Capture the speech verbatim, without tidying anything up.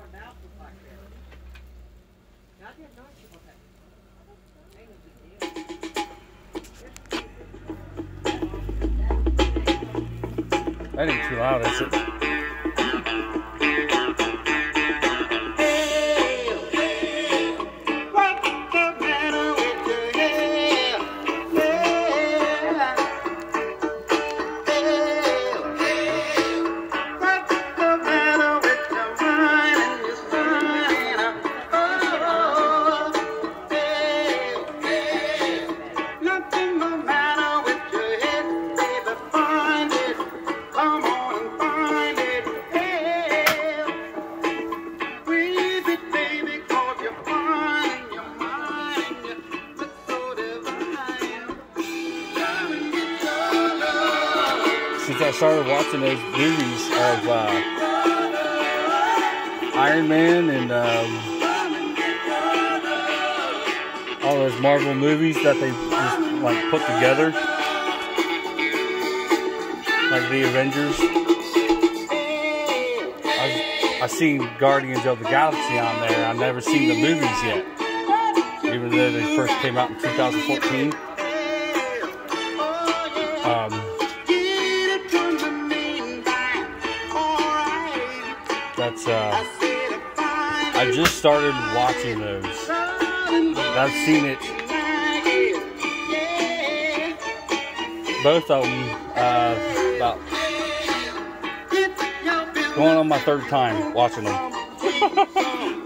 That ain't too loud, is it? Since I started watching those movies of uh, Iron Man and um, all those Marvel movies that they just like put together, like the Avengers, I've, I've seen Guardians of the Galaxy on there. I've never seen the movies yet, even though they first came out in two thousand fourteen. Um, That's, uh, I just started watching those. I've seen it, both of them, uh, about going on my third time watching them.